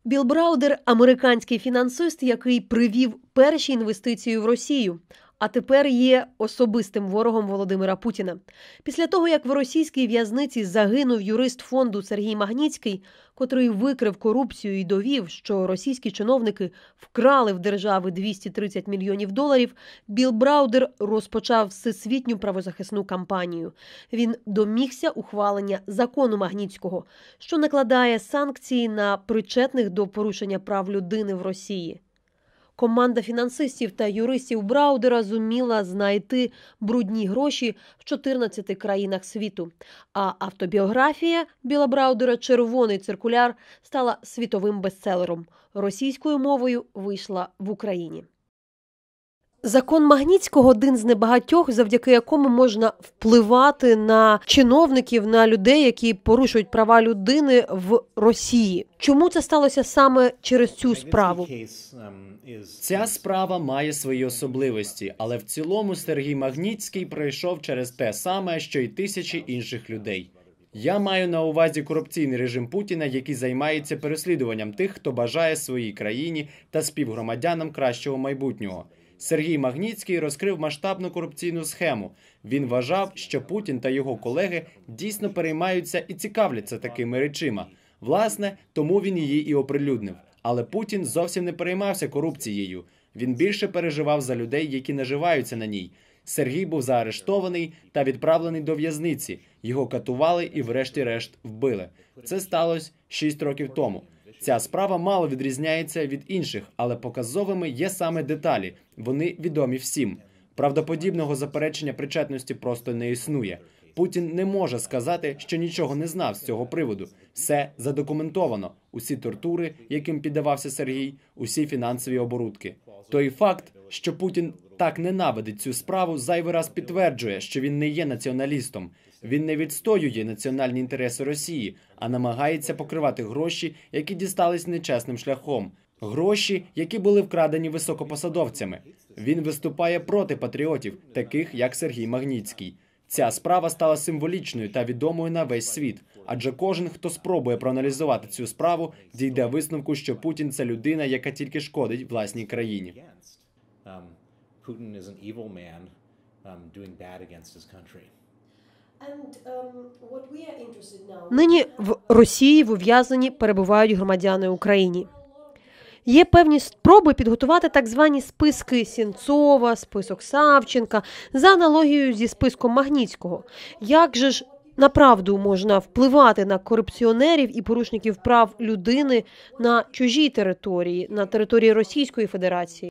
Білл Браудер – американський фінансист, який привів перші інвестиції в Росію, а тепер є особистим ворогом Володимира Путіна. Після того, як в російській в'язниці загинув юрист фонду Сергій Магнітський, котрий викрив корупцію і довів, що російські чиновники вкрали в держави 230 мільйонів доларів, Білл Браудер розпочав всесвітню правозахисну кампанію. Він домігся ухвалення закону Магнітського, що накладає санкції на причетних до порушення прав людини в Росії. Команда фінансистів та юристів Браудера зуміла знайти брудні гроші в 14 країнах світу. А автобіографія Білла Браудера «Червоний циркуляр» стала світовим бестселером. Російською мовою вийшла в Україні. Закон Магнітського – один з небагатьох, завдяки якому можна впливати на чиновників, на людей, які порушують права людини в Росії. Чому це сталося саме через цю справу? Ця справа має свої особливості, але в цілому Сергій Магнітський пройшов через те саме, що й тисячі інших людей. Я маю на увазі корупційний режим Путіна, який займається переслідуванням тих, хто бажає своїй країні та співгромадянам кращого майбутнього. Сергій Магнітський розкрив масштабну корупційну схему. Він вважав, що Путін та його колеги дійсно переймаються і цікавляться такими речима. Власне, тому він її і оприлюднив. Але Путін зовсім не переймався корупцією. Він більше переживав за людей, які наживаються на ній. Сергій був заарештований та відправлений до в'язниці. Його катували і врешті-решт вбили. Це сталося 6 років тому. Ця справа мало відрізняється від інших, але показовими є саме деталі. Вони відомі всім. Правдоподібного заперечення причетності просто не існує. Путін не може сказати, що нічого не знав з цього приводу. Все задокументовано. Усі тортури, яким піддавався Сергій, усі фінансові оборудки. Той факт, що Путін так ненавидить цю справу, зайвий раз підтверджує, що він не є націоналістом. Він не відстоює національні інтереси Росії, а намагається покривати гроші, які дістались нечесним шляхом. Гроші, які були вкрадені високопосадовцями. Він виступає проти патріотів, таких як Сергій Магнітський. Ця справа стала символічною та відомою на весь світ, адже кожен, хто спробує проаналізувати цю справу, дійде висновку, що Путін – це людина, яка тільки шкодить власній країні. Нині в Росії в ув'язненні перебувають громадяни України. Є певні спроби підготувати так звані списки Сенцова, список Савченка, за аналогією зі списком Магнітського. Як же ж направду можна впливати на корупціонерів і порушників прав людини на чужій території, на території Російської Федерації?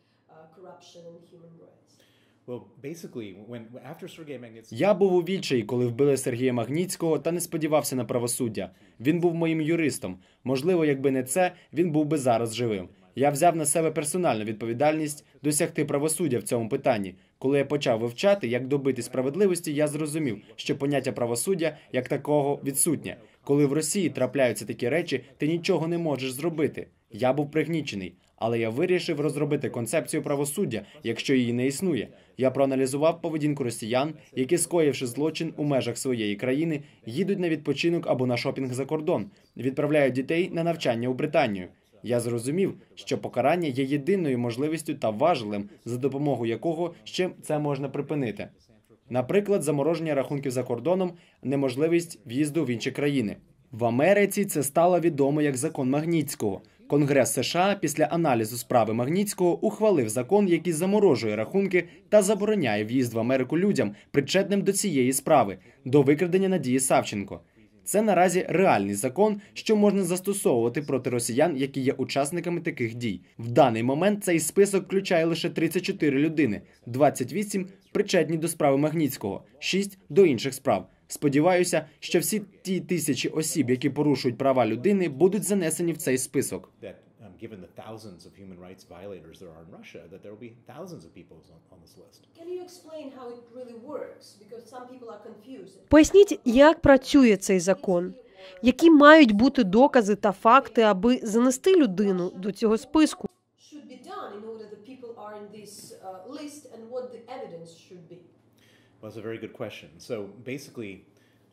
Я був у відчаї, коли вбили Сергія Магнітського, та не сподівався на правосуддя. Він був моїм юристом. Можливо, якби не це, він був би зараз живим. Я взяв на себе персональну відповідальність досягти правосуддя в цьому питанні. Коли я почав вивчати, як добити справедливості, я зрозумів, що поняття правосуддя як такого відсутнє. Коли в Росії трапляються такі речі, ти нічого не можеш зробити. Я був пригнічений. Але я вирішив розробити концепцію правосуддя, якщо її не існує. Я проаналізував поведінку росіян, які, скоївши злочин у межах своєї країни, їдуть на відпочинок або на шопінг за кордон, відправляють дітей на навчання у Британію. Я зрозумів, що покарання є єдиною можливістю та важелем, за допомогою якого ще це можна припинити. Наприклад, замороження рахунків за кордоном, неможливість в'їзду в інші країни. В Америці це стало відомо як закон Магнітського. Конгрес США після аналізу справи Магнітського ухвалив закон, який заморожує рахунки та забороняє в'їзд в Америку людям, причетним до цієї справи, до викрадення Надії Савченко. Це наразі реальний закон, що можна застосовувати проти росіян, які є учасниками таких дій. В даний момент цей список включає лише 34 людини, 28 причетні до справи Магнітського, 6 до інших справ. Сподіваюся, що всі ті тисячі осіб, які порушують права людини, будуть занесені в цей список. Поясніть, як працює цей закон? Які мають бути докази та факти, аби занести людину до цього списку?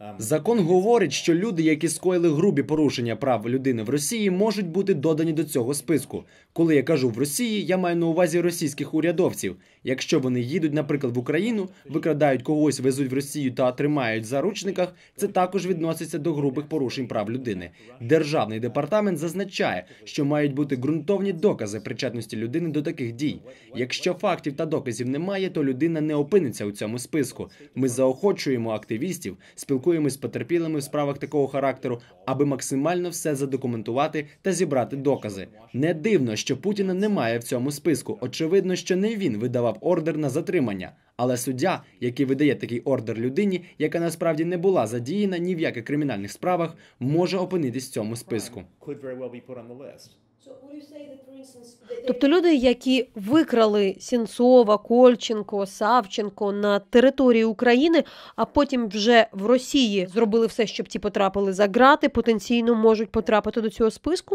Закон говорить, що люди, які скоїли грубі порушення прав людини в Росії, можуть бути додані до цього списку. Коли я кажу «в Росії», я маю на увазі російських урядовців. Якщо вони їдуть, наприклад, в Україну, викрадають когось, везуть в Росію та тримають в заручниках, це також відноситься до грубих порушень прав людини. Державний департамент зазначає, що мають бути ґрунтовні докази причетності людини до таких дій. Якщо фактів та доказів немає, то людина не опиниться у цьому списку. Ми заохочуємо активістів, спілкуємось з потерпілими в справах такого характеру, аби максимально все задокументувати та зібрати докази. Не дивно, що Путіна немає в цьому списку. Очевидно, що не він видавав ордер на затримання. Але суддя, який видає такий ордер людині, яка насправді не була задіяна ні в яких кримінальних справах, може опинитись в цьому списку. Тобто люди, які викрали Сенцова, Кольченко, Савченко на території України, а потім вже в Росії зробили все, щоб ті потрапили за ґрати, потенційно можуть потрапити до цього списку?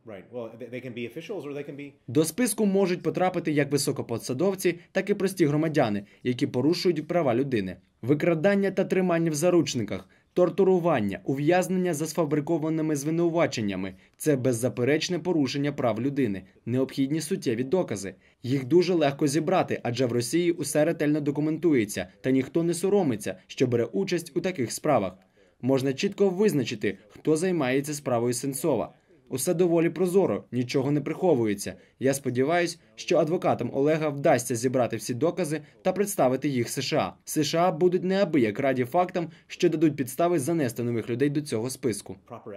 До списку можуть потрапити як високопосадовці, так і прості громадяни, які порушують права людини. Викрадання та тримання в заручниках, тортурування, ув'язнення за сфабрикованими звинуваченнями – це беззаперечне порушення прав людини, необхідні суттєві докази. Їх дуже легко зібрати, адже в Росії усе ретельно документується, та ніхто не соромиться, що бере участь у таких справах. Можна чітко визначити, хто займається справою Сенцова. Усе доволі прозоро, нічого не приховується. Я сподіваюся, що адвокатам Олега вдасться зібрати всі докази та представити їх США. США будуть неабияк раді фактам, що дадуть підстави занести нових людей до цього списку.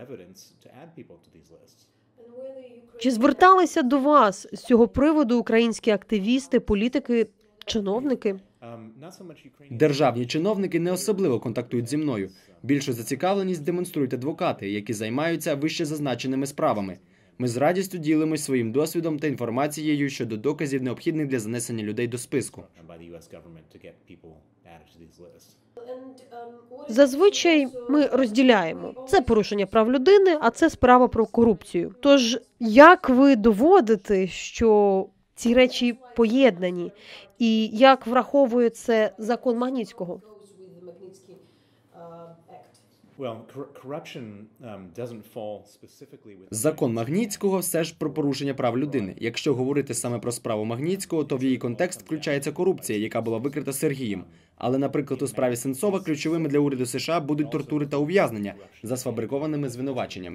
Чи зверталися до вас з цього приводу українські активісти, політики, чиновники? Державні чиновники не особливо контактують зі мною. Більшу зацікавленість демонструють адвокати, які займаються вище зазначеними справами. Ми з радістю ділимось своїм досвідом та інформацією щодо доказів, необхідних для занесення людей до списку. Зазвичай ми розділяємо. Це порушення прав людини, а це справа про корупцію. Тож, як ви доводите, що ці речі поєднані? І як враховує це закон Магнітського? Закон Магнітського все ж про порушення прав людини. Якщо говорити саме про справу Магнітського, то в її контекст включається корупція, яка була викрита Сергієм. Але, наприклад, у справі Сенцова ключовими для уряду США будуть тортури та ув'язнення за сфабрикованими звинуваченнями.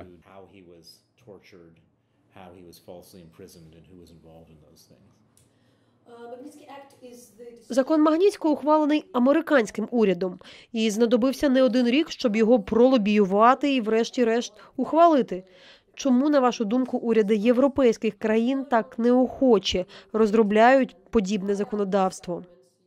Закон Магнітського ухвалений американським урядом і знадобився не один рік, щоб його пролобіювати і врешті-решт ухвалити. Чому, на вашу думку, уряди європейських країн так неохоче розробляють подібне законодавство?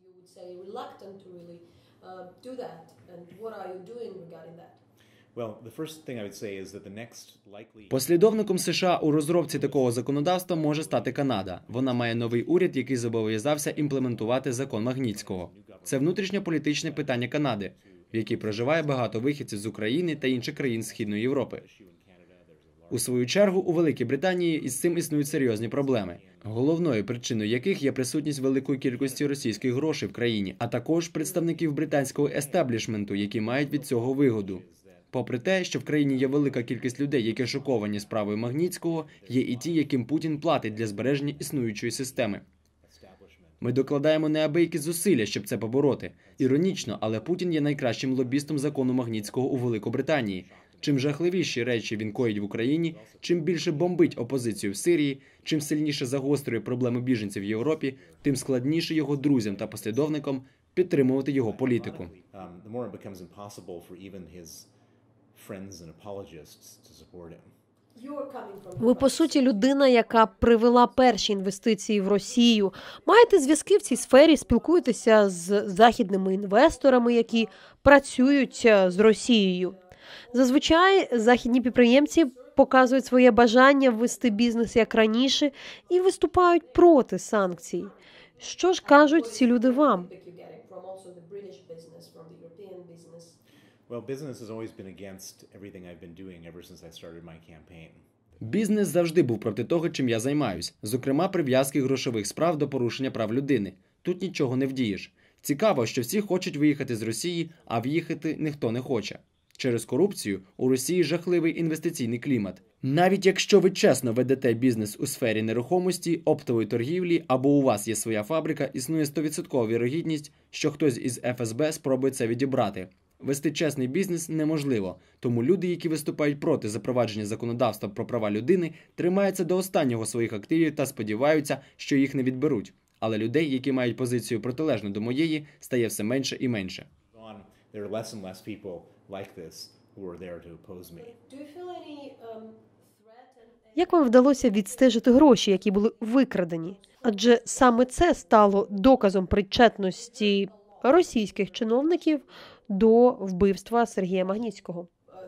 Послідовником США у розробці такого законодавства може стати Канада. Вона має новий уряд, який зобов'язався імплементувати закон Магнітського. Це внутрішньополітичне питання Канади, в якій проживає багато вихідців з України та інших країн Східної Європи. У свою чергу, у Великій Британії із цим існують серйозні проблеми, головною причиною яких є присутність великої кількості російських грошей в країні, а також представників британського естеблішменту, які мають від цього вигоду. Попри те, що в країні є велика кількість людей, які шоковані справою Магнітського, є і ті, яким Путін платить для збереження існуючої системи. Ми докладаємо неабиякі зусилля, щоб це побороти. Іронічно, але Путін є найкращим лобістом закону Магнітського у Великобританії. Чим жахливіші речі він коїть в Україні, чим більше бомбить опозицію в Сирії, чим сильніше загострює проблеми біженців в Європі, тим складніше його друзям та послідовникам підтримувати його політику. Ви, по суті, людина, яка привела перші інвестиції в Росію. Маєте зв'язки в цій сфері, спілкуєтеся з західними інвесторами, які працюють з Росією. Зазвичай західні підприємці показують своє бажання ввести бізнес як раніше і виступають проти санкцій. Що ж кажуть ці люди вам? Бізнес завжди був проти того, чим я займаюсь, зокрема прив'язки грошових справ до порушення прав людини. Тут нічого не вдієш. Цікаво, що всі хочуть виїхати з Росії, а в'їхати ніхто не хоче. Через корупцію у Росії жахливий інвестиційний клімат. Навіть якщо ви чесно ведете бізнес у сфері нерухомості, оптової торгівлі або у вас є своя фабрика, існує 100% вірогідність, що хтось із ФСБ спробує це відібрати. Вести чесний бізнес неможливо, тому люди, які виступають проти запровадження законодавства про права людини, тримаються до останнього своїх активів та сподіваються, що їх не відберуть. Але людей, які мають позицію протилежну до моєї, стає все менше і менше. Як вам вдалося відстежити гроші, які були викрадені? Адже саме це стало доказом причетності російських чиновників до вбивства Сергія Магнітського.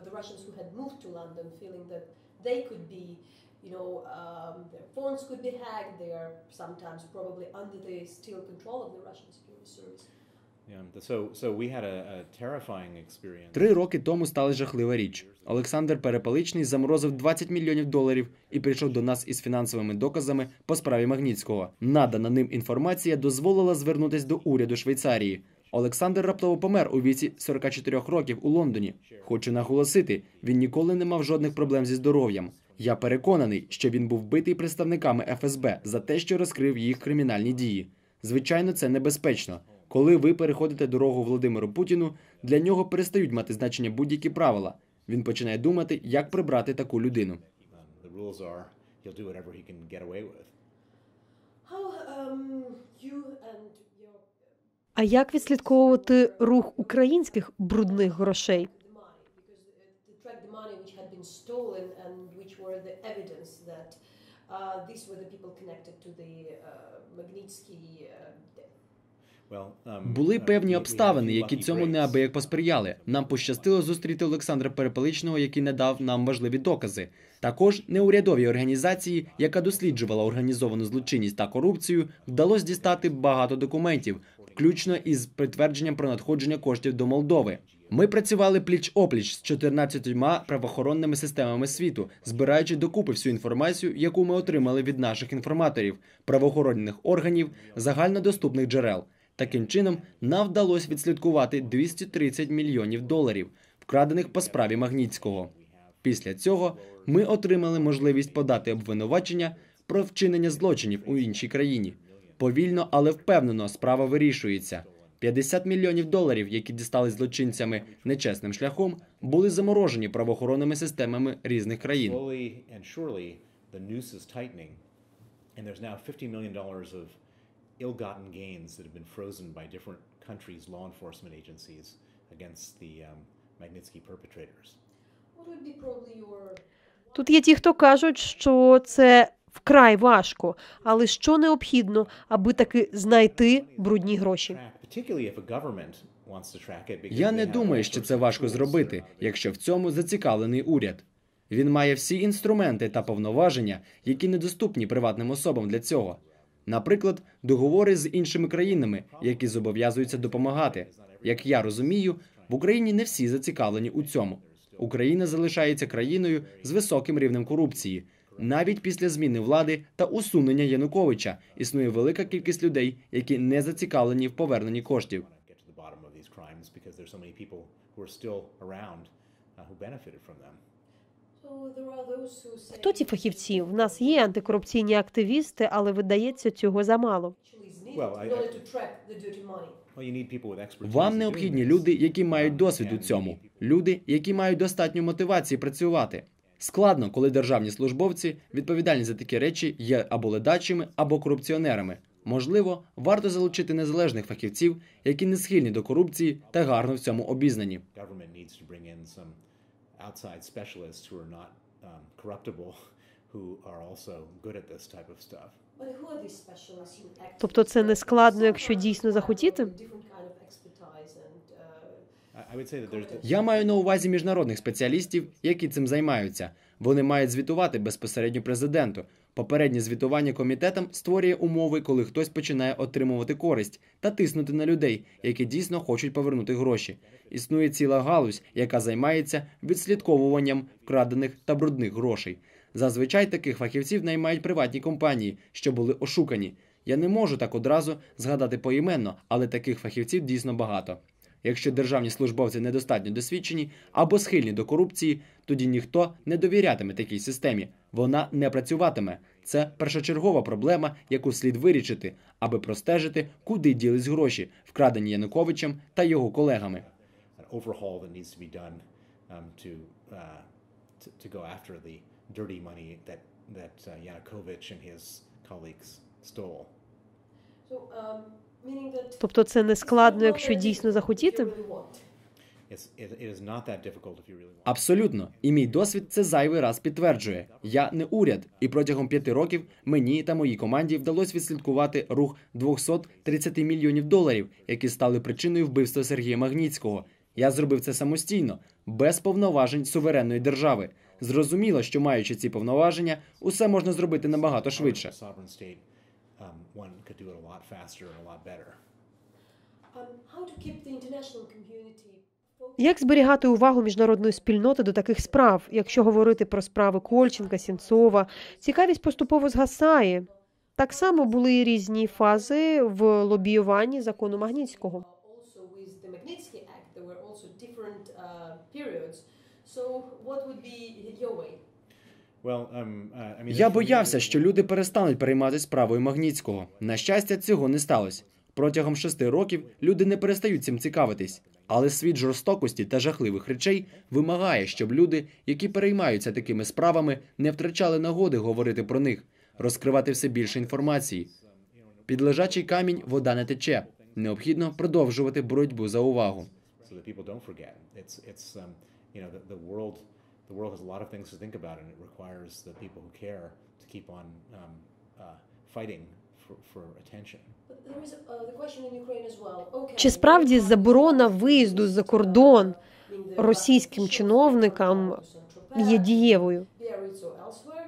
Три роки тому стала жахлива річ. Олександр Перепеличний заморозив $20 мільйонів і прийшов до нас із фінансовими доказами по справі Магнітського. Надана ним інформація дозволила звернутися до уряду Швейцарії. Олександр раптово помер у віці 44 років у Лондоні. Хочу наголосити, він ніколи не мав жодних проблем зі здоров'ям. Я переконаний, що він був вбитий представниками ФСБ за те, що розкрив їх кримінальні дії. Звичайно, це небезпечно. Коли ви переходите дорогу Володимиру Путіну, для нього перестають мати значення будь-які правила. Він починає думати, як прибрати таку людину. А як відслідковувати рух українських брудних грошей? Були певні обставини, які цьому неабияк посприяли. Нам пощастило зустріти Олександра Перепеличного, який надав нам важливі докази. Також неурядовій організації, яка досліджувала організовану злочинність та корупцію, вдалося дістати багато документів, включно із підтвердженням про надходження коштів до Молдови. Ми працювали пліч-опліч з 14 правоохоронними системами світу, збираючи докупи всю інформацію, яку ми отримали від наших інформаторів, правоохоронних органів, загальнодоступних джерел. Таким чином, нам вдалося відслідкувати $230 мільйонів, вкрадених по справі Магнітського. Після цього ми отримали можливість подати обвинувачення про вчинення злочинів у іншій країні. Повільно, але впевнено справа вирішується. $50 мільйонів, які дістались злочинцями нечесним шляхом, були заморожені правоохоронними системами різних країн. Ill-gotten gains that have been frozen by different countries' law enforcement agencies against the Magnitsky perpetrators. Тут є ті, хто кажуть, що це вкрай важко, але що необхідно, аби таки знайти брудні гроші? Я не думаю, що це важко зробити, якщо в цьому зацікавлений уряд. Він має всі інструменти та повноваження, які недоступні приватним особам для цього. Наприклад, договори з іншими країнами, які зобов'язуються допомагати. Як я розумію, в Україні не всі зацікавлені у цьому. Україна залишається країною з високим рівнем корупції. Навіть після зміни влади та усунення Януковича існує велика кількість людей, які не зацікавлені в поверненні коштів. Хто ці фахівці? В нас є антикорупційні активісти, але, видається, цього замало. Вам необхідні люди, які мають досвід у цьому. Люди, які мають достатньо мотивації працювати. Складно, коли державні службовці, відповідальні за такі речі, є або ледачими, або корупціонерами. Можливо, варто залучити незалежних фахівців, які не схильні до корупції та гарно в цьому обізнані. Outside specialists who are not corruptible, who are also good at this type of stuff. Тобто це не складно, якщо дійсно захотіти? Я маю на увазі міжнародних спеціалістів, які цим займаються. Вони мають звітувати безпосередньо президенту. Попереднє звітування комітетам створює умови, коли хтось починає отримувати користь та тиснути на людей, які дійсно хочуть повернути гроші. Існує ціла галузь, яка займається відслідковуванням вкрадених та брудних грошей. Зазвичай таких фахівців наймають приватні компанії, що були ошукані. Я не можу так одразу згадати поіменно, але таких фахівців дійсно багато. Якщо державні службовці недостатньо досвідчені або схильні до корупції, тоді ніхто не довірятиме такій системі. Вона не працюватиме. Це першочергова проблема, яку слід вирішити, аби простежити, куди ділись гроші, вкрадені Януковичем та його колегами. An overhaul that needs to be done to go after the dirty money that Yanukovych and his colleagues stole. Тобто це не складно, якщо дійсно захотіти? It is not that difficult if you really want. Абсолютно. І мій досвід це зайвий раз підтверджує. Я не уряд, і протягом 5 років мені та моїй команді вдалося відслідкувати рух 230 мільйонів доларів, які стали причиною вбивства Сергія Магнітського. Я зробив це самостійно, без повноважень суверенної держави. Зрозуміло, що маючи ці повноваження, усе можна зробити набагато швидше. A sovereign state, one could do it a lot faster and a lot better. How to keep the international community Як зберігати увагу міжнародної спільноти до таких справ? Якщо говорити про справи Кольченка, Сенцова, цікавість поступово згасає. Так само були і різні фази в лобіюванні закону Магнітського. also with the Magnitsky Act, there were also different periods. So what would be your way? Well, I mean, Я боявся, що люди перестануть перейматися справою Магнітського. На щастя, цього не сталося. Протягом 6 років люди не перестають цим цікавитись. Але світ жорстокості та жахливих речей вимагає, щоб люди, які переймаються такими справами, не втрачали нагоди говорити про них, розкривати все більше інформації. Під лежачий камінь вода не тече. Необхідно продовжувати боротьбу за увагу. so that people don't forget. It's the world has a lot of things to think about, and it requires the people who care to keep on fighting for attention. But there is the question in Ukraine as well. Okay. Чи справді заборона виїзду за кордон російським чиновникам є дієвою? Biarritz or elsewhere.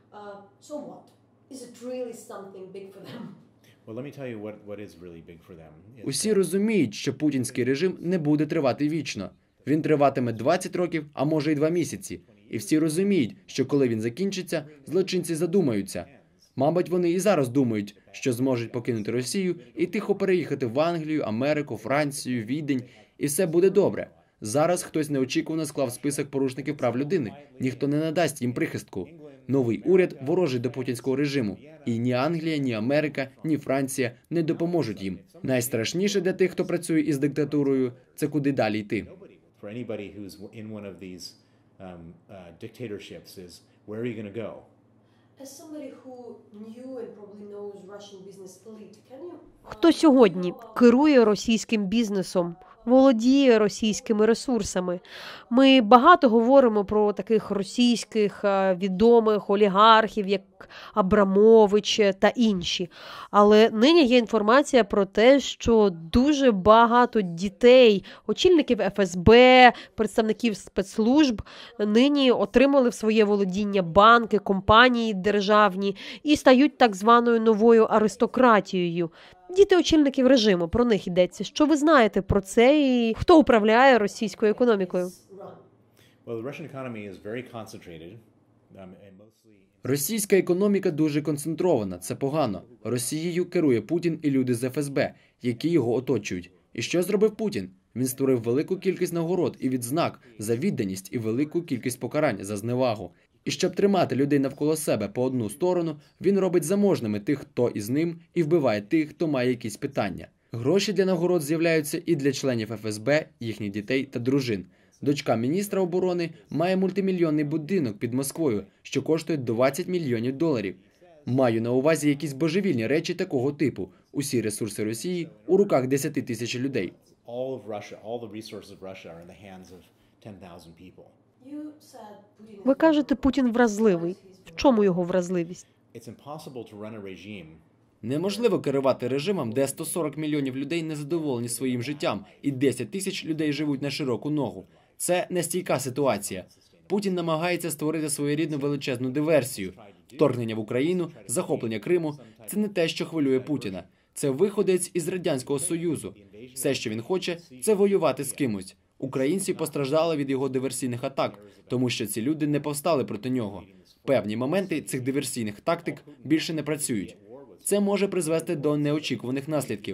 So what? Is it really something big for them? Well, let me tell you what is really big for them. Усі розуміють, що путінський режим не буде тривати вічно. Він триватиме 20 років, а може й 2 місяці. І всі розуміють, що коли він закінчиться, злочинці задумаються. Мабуть, вони і зараз думають, що зможуть покинути Росію і тихо переїхати в Англію, Америку, Францію, Відень, і все буде добре. Зараз хтось неочікувано склав список порушників прав людини. Ніхто не надасть їм прихистку. Новий уряд ворожий до путінського режиму. І ні Англія, ні Америка, ні Франція не допоможуть їм. Найстрашніше для тих, хто працює із диктатурою, це куди далі йти. For anybody who's in one of these dictatorships is, where are you going to go? As somebody who knew and probably knows Russian business elite, can you Хто сьогодні керує російським бізнесом, володіє російськими ресурсами? Ми багато говоримо про таких російських відомих олігархів, як Абрамович та інші. Але нині є інформація про те, що дуже багато дітей, очільників ФСБ, представників спецслужб нині отримали в своє володіння банки, компанії державні і стають так званою новою аристократією. Діти очільників режиму, про них йдеться. Що ви знаєте про це і хто управляє російською економікою? run? Well, the Russian economy is very concentrated, and mostly. Російська економіка дуже концентрована, це погано. Росією керує Путін і люди з ФСБ, які його оточують. І що зробив Путін? Він створив велику кількість нагород і відзнак за відданість і велику кількість покарань за зневагу. І щоб тримати людей навколо себе по одну сторону, він робить заможними тих, хто із ним, і вбиває тих, хто має якісь питання. Гроші для нагород з'являються і для членів ФСБ, їхніх дітей та дружин. Дочка міністра оборони має мультимільйонний будинок під Москвою, що коштує 20 мільйонів доларів. Маю на увазі якісь божевільні речі такого типу. Усі ресурси Росії у руках 10 тисяч людей. All of Russia, all the resources of Russia are in the hands of 10,000 people. You said Putin. Ви кажете, Путін вразливий. В чому його вразливість? It's impossible to run a regime Неможливо керувати режимом, де 140 мільйонів людей незадоволені своїм життям і 10 тисяч людей живуть на широку ногу. Це нестійка ситуація. Путін намагається створити своєрідну величезну диверсію. Вторгнення в Україну, захоплення Криму – це не те, що хвилює Путіна. Це виходець із Радянського Союзу. Все, що він хоче – це воювати з кимось. Українці постраждали від його диверсійних атак, тому що ці люди не повстали проти нього. Певні моменти цих диверсійних тактик більше не працюють. Це може призвести до неочікуваних наслідків.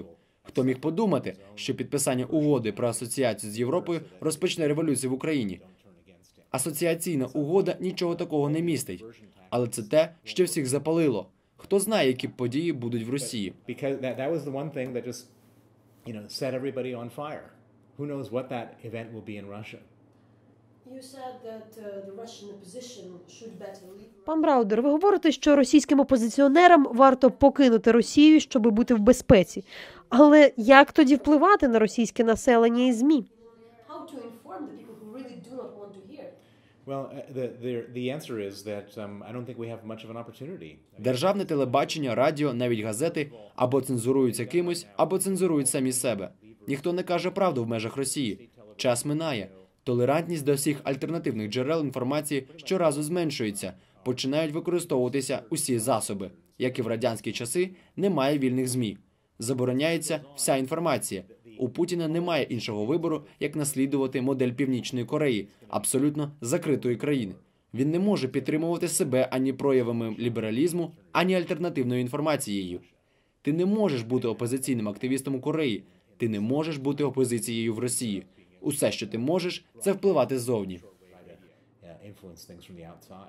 Хто міг подумати, що підписання угоди про асоціацію з Європою розпочне революцію в Україні? Асоціаційна угода нічого такого не містить. Але це те, що всіх запалило. Хто знає, які події будуть в Росії? Because that was the one thing that just, set everybody on fire. Who knows what that event will be in Russia? You said that the Russian opposition should better leave. Пан Браудер, ви говорите, що російським опозиціонерам варто покинути Росію, щоб бути в безпеці. Але як тоді впливати на російське населення і ЗМІ? How to inform the people who really do not want to hear? Well, the answer is that I don't think we have much of an opportunity. Державне телебачення, радіо, навіть газети або цензуруються кимось, або цензурують самі себе. Ніхто не каже правду в межах Росії. Час минає. Толерантність до всіх альтернативних джерел інформації щоразу зменшується. Починають використовуватися усі засоби. Як і в радянські часи, немає вільних ЗМІ. Забороняється вся інформація. У Путіна немає іншого вибору, як наслідувати модель Північної Кореї, абсолютно закритої країни. Він не може підтримувати себе ані проявами лібералізму, ані альтернативною інформацією. Ти не можеш бути опозиційним активістом у Кореї. Ти не можеш бути опозицією в Росії. Усе, що ти можеш, це впливати ззовні. Influence things from the outside.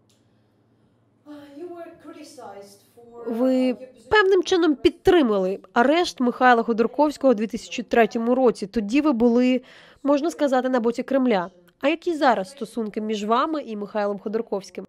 You were criticized for Ви певним чином підтримали арешт Михайла Ходорковського у 2003 році. Тоді ви були, можна сказати, на боці Кремля. А які зараз стосунки між вами і Михайлом Ходорковським?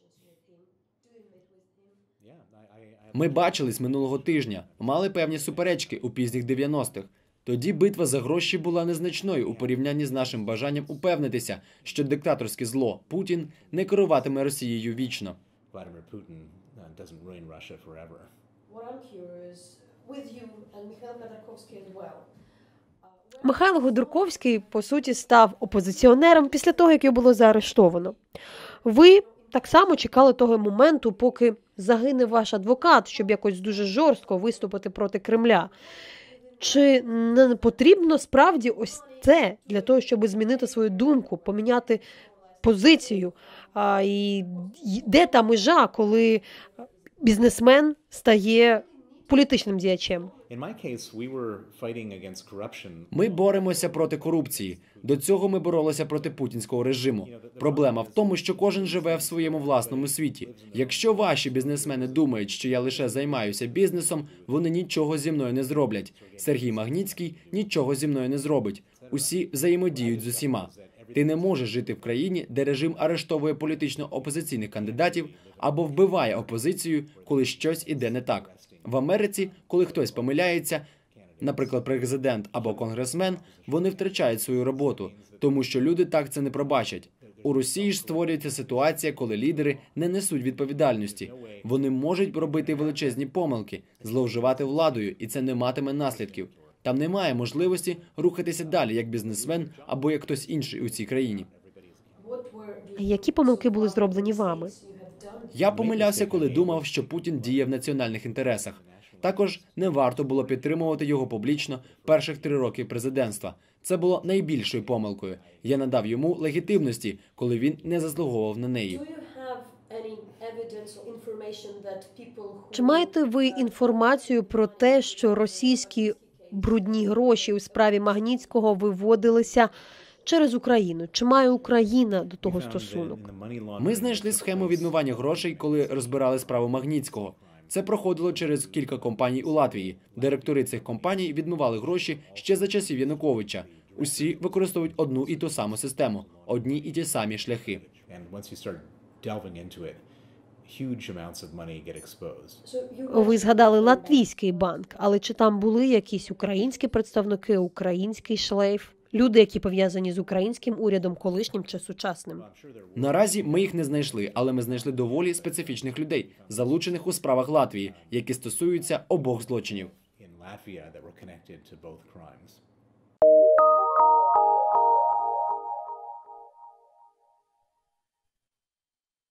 Ми бачились минулого тижня, мали певні суперечки у пізніх 90-х. Тоді битва за гроші була незначною у порівнянні з нашим бажанням упевнитися, що диктаторське зло Путін не керуватиме Росією вічно. Vladimir Putin doesn't ruin Russia forever. what I'm curious with you and Mikhail Khodorkovsky as well. Михайло Ходорковський, по суті, став опозиціонером після того, як його було заарештовано. Ви так само чекали того моменту, поки загине ваш адвокат, щоб якось дуже жорстко виступити проти Кремля. Чи не потрібно справді ось це для того, щоб змінити свою думку, поміняти позицію? І де та межа, коли бізнесмен стає політичним діячем? In my case, we were fighting against corruption. Ми боремося проти корупції. До цього ми боролися проти путінського режиму. Проблема в тому, що кожен живе в своєму власному світі. Якщо ваші бізнесмени думають, що я лише займаюся бізнесом, вони нічого зі мною не зроблять. Сергій Магнітський нічого зі мною не зробить. Усі взаємодіють з усіма. Ти не можеш жити в країні, де режим арештовує політично-опозиційних кандидатів або вбиває опозицію, коли щось іде не так. В Америці, коли хтось помиляється, наприклад, президент або конгресмен, вони втрачають свою роботу, тому що люди так це не пробачать. У Росії ж створюється ситуація, коли лідери не несуть відповідальності. Вони можуть робити величезні помилки, зловживати владою, і це не матиме наслідків. Там немає можливості рухатися далі як бізнесмен або як хтось інший у цій країні. Які помилки були зроблені вами? Я помилявся, коли думав, що Путін діє в національних інтересах. Також не варто було підтримувати його публічно перших 3 роки президентства. Це було найбільшою помилкою. Я надав йому легітимності, коли він не заслуговував на неї. Чи маєте ви інформацію про те, що російські брудні гроші у справі Магнітського виводилися через Україну? Чи має Україна до того стосунок? Ми знайшли схему відмивання грошей, коли розбирали справу Магнітського. Це проходило через кілька компаній у Латвії. Директори цих компаній відмивали гроші ще за часів Януковича. Усі використовують одну і ту саму систему, одні і ті самі шляхи. Ви згадали латвійський банк, але чи там були якісь українські представники, український шлейф? Люди, які пов'язані з українським урядом, колишнім чи сучасним? Наразі ми їх не знайшли, але ми знайшли доволі специфічних людей, залучених у справах Латвії, які стосуються обох злочинів.